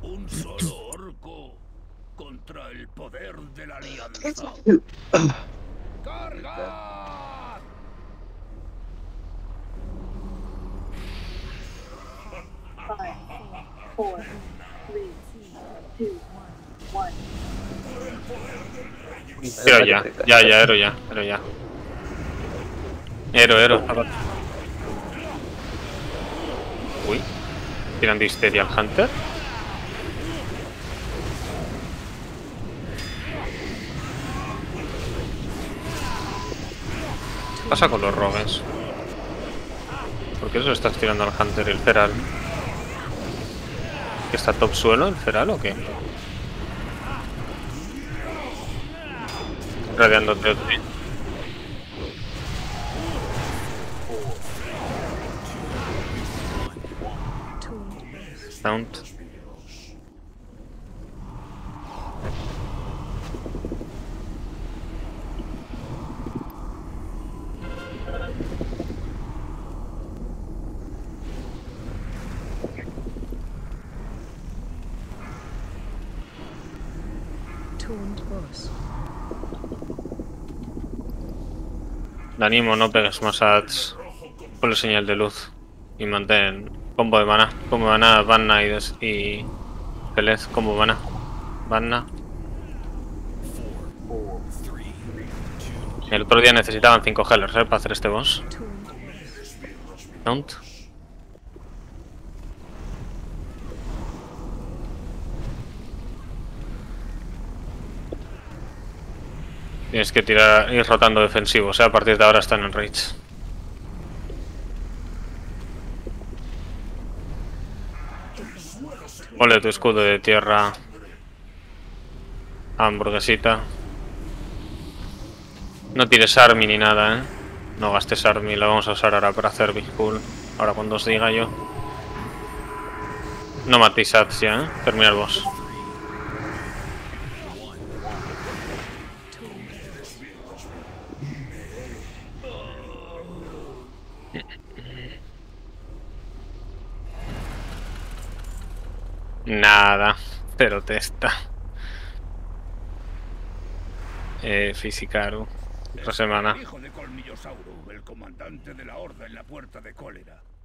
Un solo orco contra el poder de la alianza. ¡Carga! Five, four, three, two, one. Pero ya. Ero. Uy. Tiran de histeria al Hunter. ¿Qué pasa con los rogues? ¿Por qué eso estás tirando al Hunter y el Feral? ¿Que está top suelo el Feral o qué? Radiándote. Sound. Te animo, no pegues más ads. Ponle señal de luz. Y mantén combo de mana. Combo de mana, Vanna y Pelez. Combo de mana. Vanna. El otro día necesitaban 5 healers, para hacer este boss. Don't. Tienes que ir rotando defensivos, a partir de ahora están en rage. Ponle tu escudo de tierra. Hamburguesita. No tires Army ni nada, No gastes Army, la vamos a usar ahora para hacer Big Pull. Ahora cuando os diga yo. No matéis ads ya, Termina el boss. Nada, pero testa. Fisicaru. Otra semana. Hijo de Colmillosauro, el comandante de la horda en la puerta de Cólera.